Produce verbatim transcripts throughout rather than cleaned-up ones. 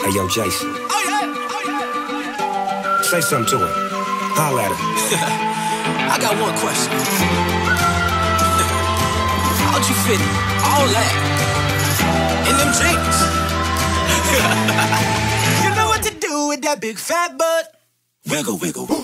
Hey, yo, Jason. Oh, yeah. Oh, yeah. Say something to him. Holla at him. I got one question. How'd you fit all that in them jeans? You know what to do with that big fat butt. Wiggle, wiggle, woo.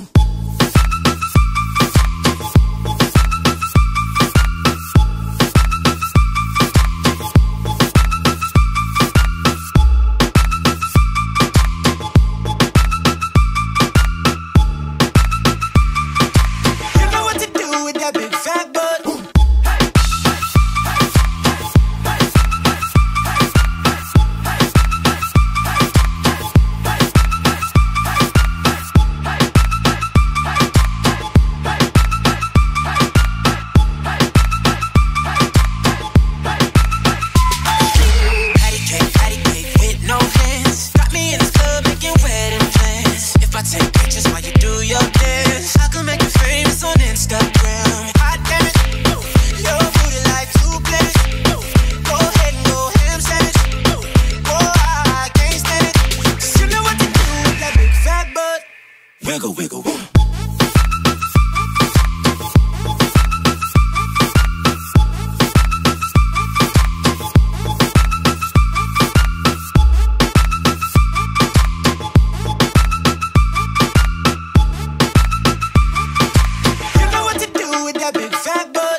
Wiggle, wiggle, woo. You know what to do with that big fat butt.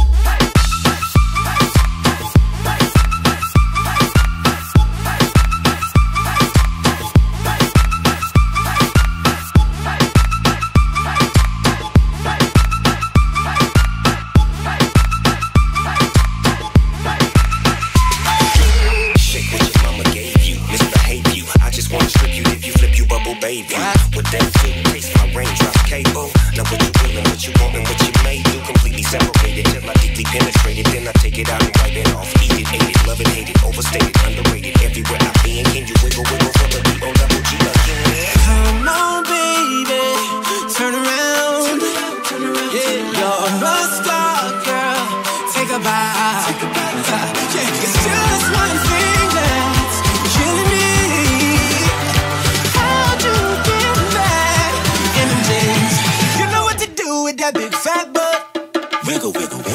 Baby, with that two case my raindrops cable. Now what you feeling, what you want, and what you may do. Completely separated till I deeply penetrated. Then I take it out and wipe it off. Eat it, ate it, love it, hate it, overstated, underrated. Everywhere I be, and can you wiggle, wiggle from the D O double G again? Come on, baby, turn around. Yeah, you're a star, girl. Take a bite. Yeah, it's just one thing that's killing me. With that big fat butt. Wiggle, wiggle, wiggle.